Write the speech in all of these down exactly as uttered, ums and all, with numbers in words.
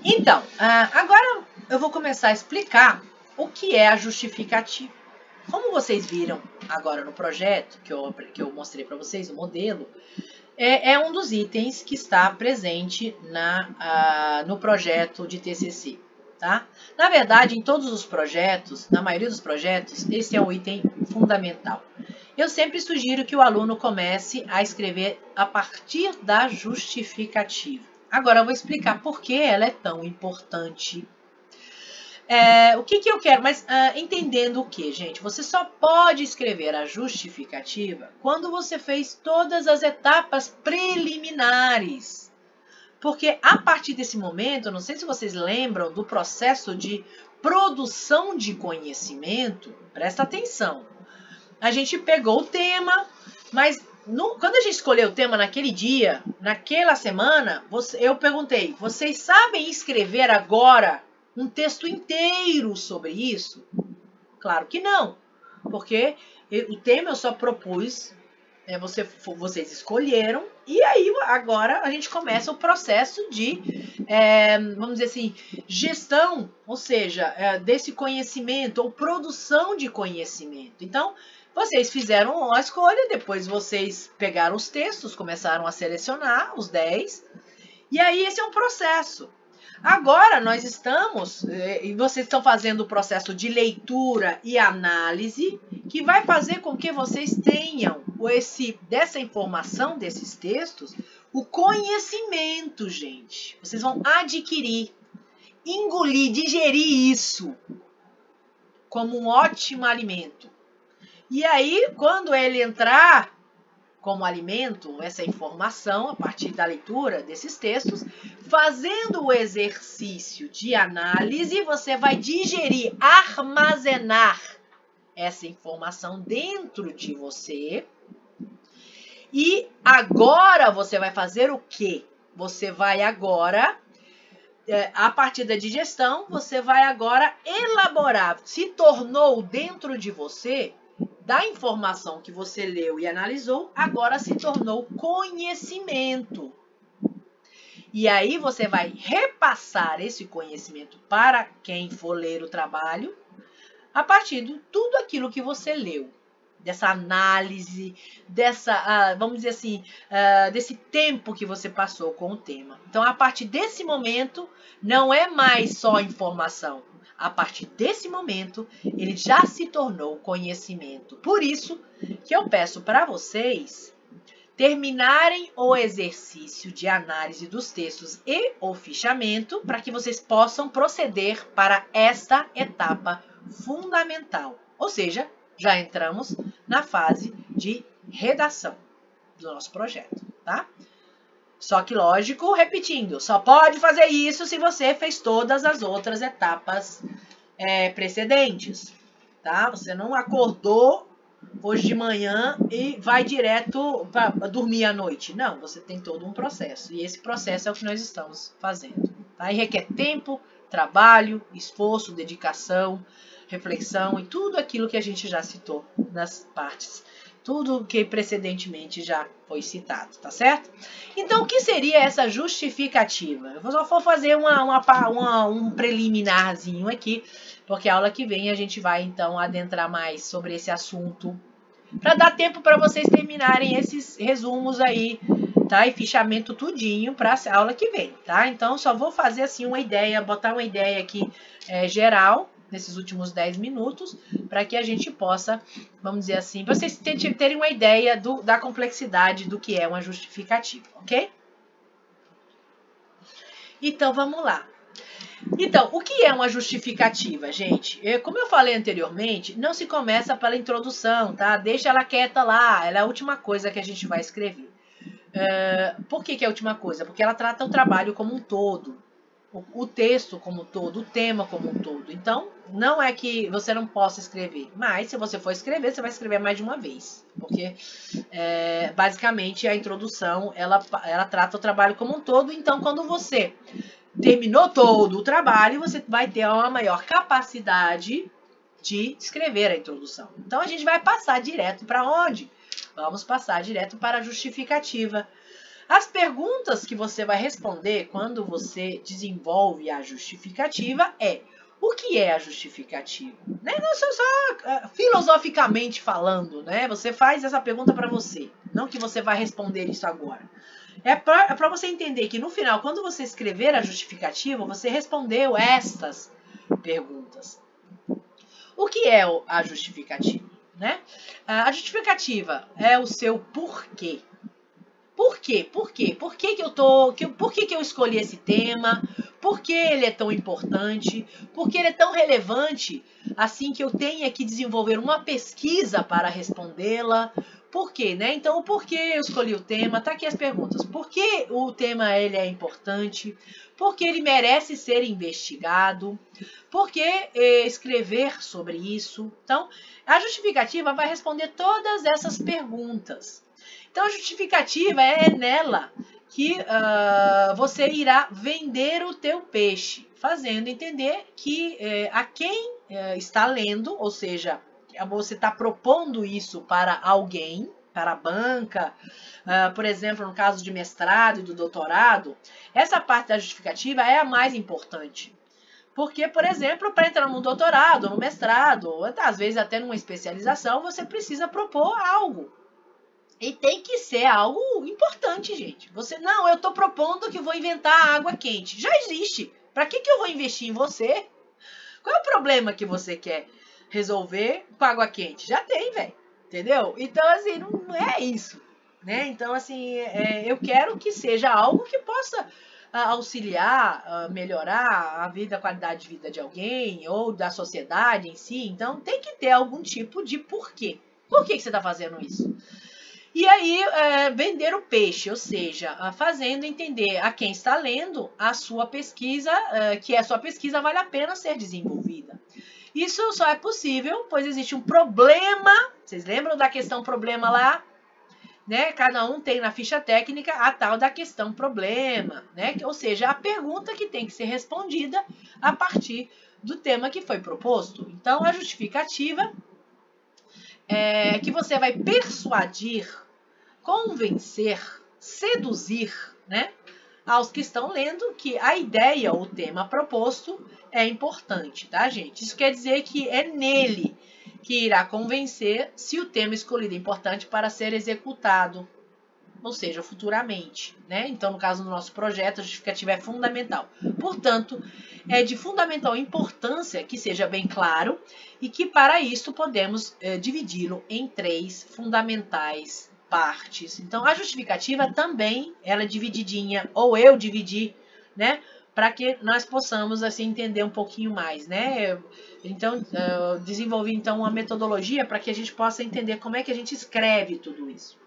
Então, agora eu vou começar a explicar o que é a justificativa. Como vocês viram agora no projeto, que eu, que eu mostrei para vocês, o modelo, é, é um dos itens que está presente na, uh, no projeto de T C C. Tá? Na verdade, em todos os projetos, na maioria dos projetos, esse é um item fundamental. Eu sempre sugiro que o aluno comece a escrever a partir da justificativa. Agora eu vou explicar por que ela é tão importante. É, o que, que eu quero, mas uh, entendendo o que, gente? Você só pode escrever a justificativa quando você fez todas as etapas preliminares. Porque a partir desse momento, não sei se vocês lembram do processo de produção de conhecimento, presta atenção. A gente pegou o tema, mas no, quando a gente escolheu o tema naquele dia, naquela semana, você, eu perguntei, vocês sabem escrever agora um texto inteiro sobre isso? Claro que não, porque eu, o tema eu só propus, é, você, vocês escolheram, e aí agora a gente começa o processo de, é, vamos dizer assim, gestão, ou seja, é, desse conhecimento, ou produção de conhecimento. Então, vocês fizeram a escolha, depois vocês pegaram os textos, começaram a selecionar os dez, e aí esse é um processo. Agora nós estamos, e vocês estão fazendo o processo de leitura e análise, que vai fazer com que vocês tenham esse, dessa informação, desses textos, o conhecimento, gente. Vocês vão adquirir, engolir, digerir isso como um ótimo alimento. E aí, quando ele entrar como alimento, essa informação, a partir da leitura desses textos, fazendo o exercício de análise, você vai digerir, armazenar essa informação dentro de você. E agora você vai fazer o quê? Você vai agora, a partir da digestão, você vai agora elaborar. Se tornou dentro de você, da informação que você leu e analisou, agora se tornou conhecimento. E aí você vai repassar esse conhecimento para quem for ler o trabalho, a partir de tudo aquilo que você leu. Dessa análise, dessa, uh, vamos dizer assim, uh, desse tempo que você passou com o tema. Então, a partir desse momento, não é mais só informação. A partir desse momento, ele já se tornou conhecimento. Por isso que eu peço para vocês terminarem o exercício de análise dos textos e o fichamento para que vocês possam proceder para esta etapa fundamental. Ou seja, já entramos na fase de redação do nosso projeto, tá? Só que, lógico, repetindo, só pode fazer isso se você fez todas as outras etapas é, precedentes, tá? Você não acordou hoje de manhã e vai direto para dormir à noite. Não, você tem todo um processo. E esse processo é o que nós estamos fazendo. Tá? E requer tempo, trabalho, esforço, dedicação, reflexão e tudo aquilo que a gente já citou nas partes. Tudo que precedentemente já foi citado, tá certo? Então, o que seria essa justificativa? Eu só vou fazer uma, uma, uma, um preliminarzinho aqui, porque a aula que vem a gente vai, então, adentrar mais sobre esse assunto, para dar tempo para vocês terminarem esses resumos aí, tá? E fichamento tudinho para a aula que vem, tá? Então, só vou fazer, assim, uma ideia, botar uma ideia aqui é, geral, nesses últimos dez minutos, para que a gente possa, vamos dizer assim, para vocês terem uma ideia do, da complexidade do que é uma justificativa, ok? Então, vamos lá. Então, o que é uma justificativa, gente? Como eu falei anteriormente, não se começa pela introdução, tá? Deixa ela quieta lá, ela é a última coisa que a gente vai escrever. Uh, por que que é a última coisa? Porque ela trata o trabalho como um todo. O texto como um todo, o tema como um todo. Então, não é que você não possa escrever, mas se você for escrever, você vai escrever mais de uma vez, porque é, basicamente a introdução, ela, ela trata o trabalho como um todo, então quando você terminou todo o trabalho, você vai ter uma maior capacidade de escrever a introdução. Então, a gente vai passar direto para onde? Vamos passar direto para a justificativa. As perguntas que você vai responder quando você desenvolve a justificativa é: o que é a justificativa? Né? Não só, só uh, filosoficamente falando, né? Você faz essa pergunta para você, não que você vai responder isso agora. É para é você entender que no final, quando você escrever a justificativa, você respondeu estas perguntas. O que é a justificativa? Né? A justificativa é o seu porquê. Por quê? Por quê? Por que, que eu tô. Que, por que, que eu escolhi esse tema? Por que ele é tão importante? Por que ele é tão relevante assim que eu tenha que desenvolver uma pesquisa para respondê-la? Por quê, né? Então, o porquê eu escolhi o tema? Tá aqui as perguntas. Por que o tema ele é importante? Por que ele merece ser investigado? Por que eh, escrever sobre isso? Então, a justificativa vai responder todas essas perguntas. Então, a justificativa é nela que uh, você irá vender o teu peixe, fazendo entender que eh, a quem eh, está lendo, ou seja, você está propondo isso para alguém, para a banca, uh, por exemplo, no caso de mestrado e do doutorado, essa parte da justificativa é a mais importante. Porque, por exemplo, para entrar no doutorado, no mestrado, ou às vezes até numa especialização, você precisa propor algo. E tem que ser algo importante, gente. Você, não, eu estou propondo que vou inventar água quente. Já existe. Para que, que eu vou investir em você? Qual é o problema que você quer resolver com água quente? Já tem, velho. Entendeu? Então, assim, não é isso. Né? Então, assim, é, eu quero que seja algo que possa uh, auxiliar, uh, melhorar a vida, a qualidade de vida de alguém ou da sociedade em si. Então, tem que ter algum tipo de porquê. Por que, que você está fazendo isso? E aí, é, vender o peixe, ou seja, fazendo entender a quem está lendo a sua pesquisa, é, que a sua pesquisa vale a pena ser desenvolvida. Isso só é possível, pois existe um problema, vocês lembram da questão problema lá? Né? Cada um tem na ficha técnica a tal da questão problema, né? Ou seja, a pergunta que tem que ser respondida a partir do tema que foi proposto. Então, a justificativa é que você vai persuadir, convencer, seduzir, né, aos que estão lendo que a ideia ou o tema proposto é importante, tá, gente? Isso quer dizer que é nele que irá convencer se o tema escolhido é importante para ser executado, ou seja, futuramente, né? Então, no caso do nosso projeto, a justificativa é fundamental. Portanto, é de fundamental importância que seja bem claro e que, para isso, podemos é, dividi-lo em três fundamentais partes. Então, a justificativa também, ela é divididinha, ou eu dividi, né? Para que nós possamos, assim, entender um pouquinho mais, né? Então, eu desenvolvi, então, uma metodologia para que a gente possa entender como é que a gente escreve tudo isso.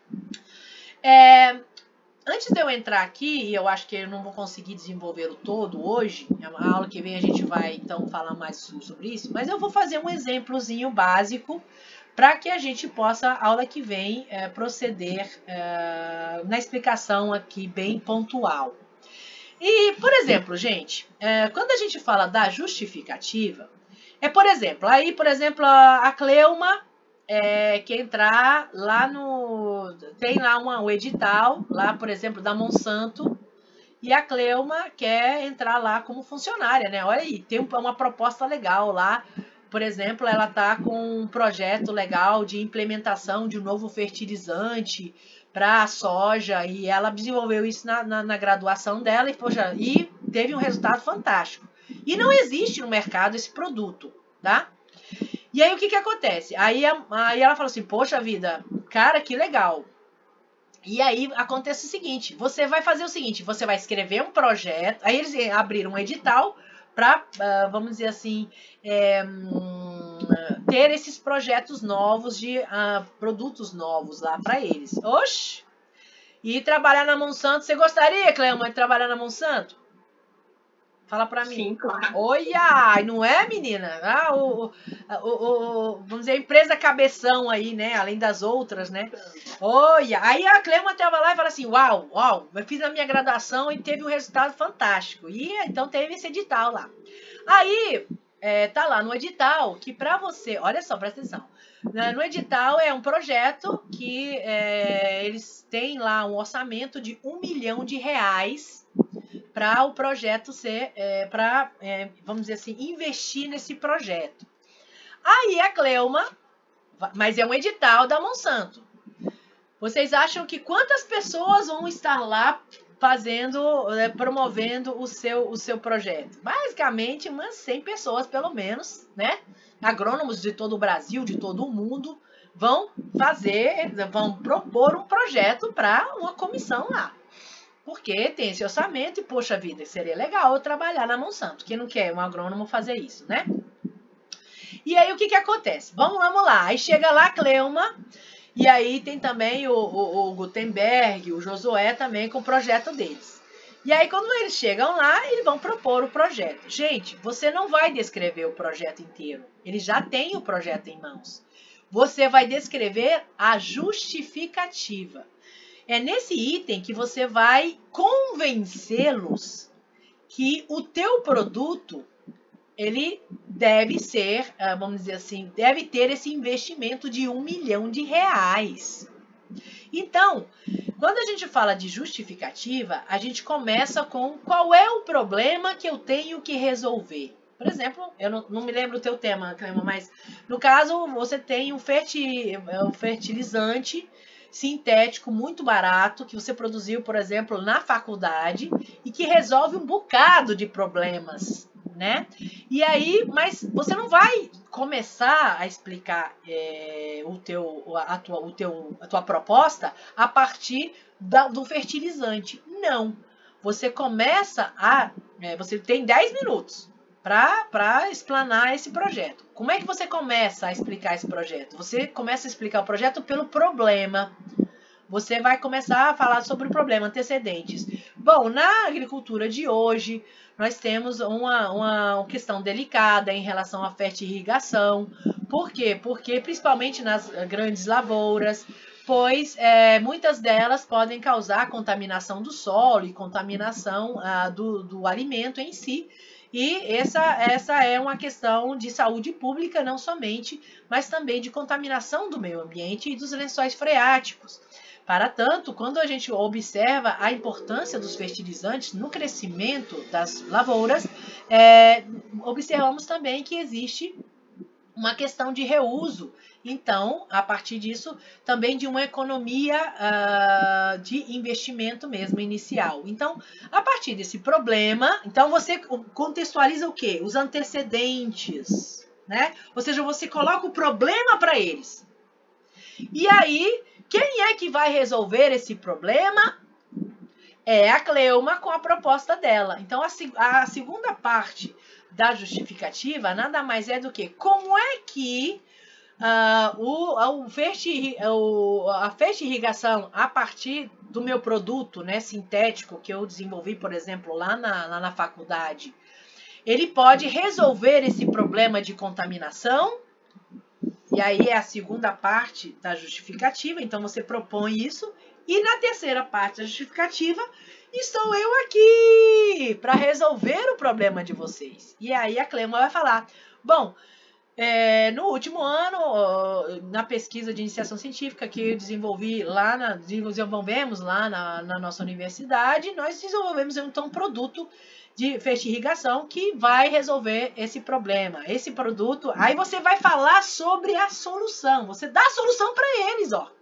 É, antes de eu entrar aqui, e eu acho que eu não vou conseguir desenvolver o todo hoje, é uma aula que vem a gente vai então falar mais sobre isso, mas eu vou fazer um exemplozinho básico para que a gente possa, aula que vem, é, proceder é, na explicação aqui bem pontual. E, por exemplo, gente, é, quando a gente fala da justificativa, é, por exemplo, aí, por exemplo, a, a Cleuma É, quer entrar lá no... Tem lá uma, um edital, lá, por exemplo, da Monsanto, e a Cleuma quer entrar lá como funcionária, né? Olha aí, tem uma proposta legal lá. Por exemplo, ela está com um projeto legal de implementação de um novo fertilizante para a soja, e ela desenvolveu isso na, na, na graduação dela, e, poxa, e teve um resultado fantástico. E não existe no mercado esse produto, tá? E aí, o que que acontece? Aí, aí ela falou assim, poxa vida, cara, que legal. E aí, acontece o seguinte, você vai fazer o seguinte, você vai escrever um projeto, aí eles abriram um edital para, uh, vamos dizer assim, é, um, ter esses projetos novos, de uh, produtos novos lá para eles. Oxi! E trabalhar na Monsanto, você gostaria, Cleoma, de trabalhar na Monsanto? Fala pra mim. Sim, claro. Olha, não é, menina? Ah, o, o, o, vamos dizer, a empresa cabeção aí, né? Além das outras, né? Olha, aí a Cleuma tava lá e fala assim, uau, uau, eu fiz a minha graduação e teve um resultado fantástico. E então teve esse edital lá. Aí, é, tá lá no edital que pra você, olha só, presta atenção. Né? No edital é um projeto que é, eles têm lá um orçamento de um milhão de reais para o projeto ser, é, para, é, vamos dizer assim, investir nesse projeto. Aí a Cleuma, mas é um edital da Monsanto. Vocês acham que quantas pessoas vão estar lá fazendo, né, promovendo o seu, o seu projeto? Basicamente umas cem pessoas, pelo menos, né? Agrônomos de todo o Brasil, de todo o mundo, vão fazer, vão propor um projeto para uma comissão lá. Porque tem esse orçamento e, poxa vida, seria legal eu trabalhar na Monsanto. Quem não quer um agrônomo fazer isso, né? E aí o que que acontece? Vamos, vamos lá. Aí chega lá a Cleuma. E aí tem também o, o, o Gutenberg, o Josué também com o projeto deles. E aí quando eles chegam lá, eles vão propor o projeto. Gente, você não vai descrever o projeto inteiro. Ele já tem o projeto em mãos. Você vai descrever a justificativa. É nesse item que você vai convencê-los que o teu produto ele deve ser, vamos dizer assim, deve ter esse investimento de um milhão de reais. Então, quando a gente fala de justificativa, a gente começa com qual é o problema que eu tenho que resolver. Por exemplo, eu não, não me lembro o teu tema, Clema, mas no caso você tem um, ferti, um fertilizante sintético muito barato que você produziu, por exemplo, na faculdade e que resolve um bocado de problemas. Né? E aí, mas você não vai começar a explicar é, o teu, a, tua, o teu, a tua proposta a partir da, do fertilizante. Não. Você começa a... É, você tem dez minutos para explanar esse projeto. Como é que você começa a explicar esse projeto? Você começa a explicar o projeto pelo problema. Você vai começar a falar sobre o problema, antecedentes. Bom, na agricultura de hoje, nós temos uma, uma questão delicada em relação à fertirrigação. Por quê? Porque, principalmente nas grandes lavouras, pois é, muitas delas podem causar contaminação do solo e contaminação ah, do, do alimento em si. E essa, essa é uma questão de saúde pública, não somente, mas também de contaminação do meio ambiente e dos lençóis freáticos. Para tanto, quando a gente observa a importância dos fertilizantes no crescimento das lavouras, é, observamos também que existe uma questão de reuso. Então, a partir disso, também de uma economia uh, de investimento mesmo inicial. Então, a partir desse problema, então você contextualiza o quê? Os antecedentes, né? Ou seja, você coloca o problema para eles. E aí, quem é que vai resolver esse problema? É a Cleuma com a proposta dela. Então, a, a segunda parte da justificativa nada mais é do que como é que uh, o, o ferti, o, a fertirrigação a partir do meu produto, né, sintético que eu desenvolvi, por exemplo, lá na, lá na faculdade, ele pode resolver esse problema de contaminação. E aí é a segunda parte da justificativa, então você propõe isso. E na terceira parte da justificativa, estou eu aqui para resolver o problema de vocês. E aí a Cleuma vai falar, bom, é, no último ano, na pesquisa de iniciação científica que eu desenvolvi lá, na, desenvolvemos lá na, na nossa universidade, nós desenvolvemos então um produto de fertirrigação que vai resolver esse problema. Esse produto, aí você vai falar sobre a solução. Você dá a solução para eles, ó.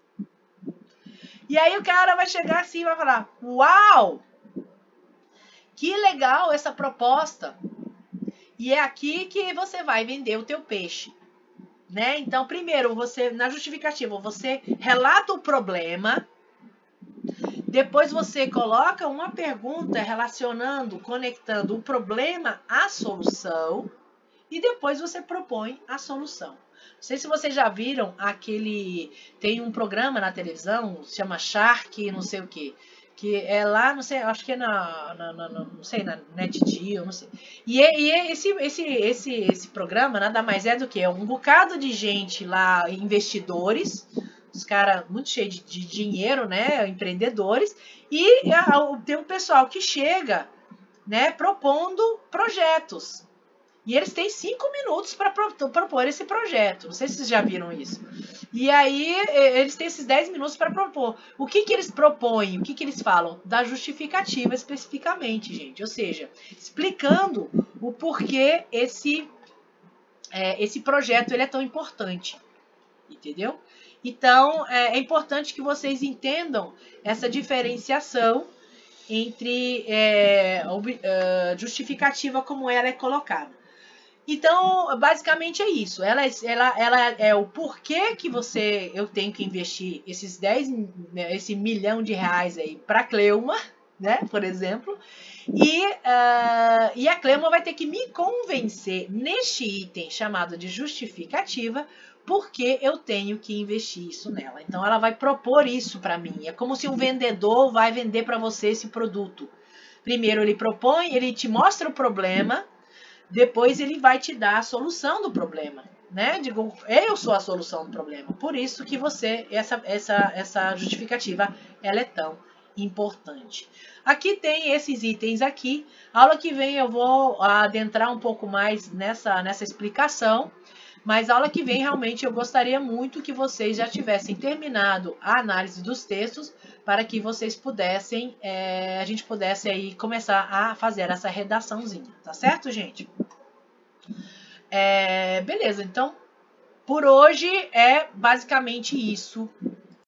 E aí o cara vai chegar assim e vai falar, uau, que legal essa proposta. E é aqui que você vai vender o teu peixe, né? Então, primeiro, você na justificativa, você relata o problema. Depois você coloca uma pergunta relacionando, conectando o problema à solução e depois você propõe a solução. Não sei se vocês já viram aquele... Tem um programa na televisão, se chama Shark, não sei o quê. Que é lá, não sei, acho que é na, na, na não sei, na NetGeo, não sei. E, e esse, esse, esse, esse programa nada mais é do que é um bocado de gente lá, investidores... Os caras muito cheios de, de dinheiro, né? Empreendedores. E a, tem um pessoal que chega, né? Propondo projetos. E eles têm cinco minutos para propor esse projeto. Não sei se vocês já viram isso. E aí, eles têm esses dez minutos para propor. O que, que eles propõem? O que, que eles falam? Da justificativa especificamente, gente. Ou seja, explicando o porquê esse, é, esse projeto ele é tão importante. Entendeu? Então, é, é importante que vocês entendam essa diferenciação entre é, justificativa como ela é colocada. Então, basicamente é isso. Ela, ela, ela é o porquê que você, eu tenho que investir esses dez, esse milhão de reais aí para a Cleuma, né, por exemplo. E, uh, e a Cleuma vai ter que me convencer neste item chamado de justificativa porque eu tenho que investir isso nela. Então, ela vai propor isso para mim. É como se um vendedor vai vender para você esse produto. Primeiro ele propõe, ele te mostra o problema, depois ele vai te dar a solução do problema, né? Digo, eu sou a solução do problema. Por isso que você, essa, essa, essa justificativa, ela é tão importante. Aqui tem esses itens aqui. Aula que vem eu vou adentrar um pouco mais nessa, nessa explicação. Mas aula que vem, realmente, eu gostaria muito que vocês já tivessem terminado a análise dos textos para que vocês pudessem, é, a gente pudesse aí começar a fazer essa redaçãozinha, tá certo, gente? É, beleza, então, por hoje é basicamente isso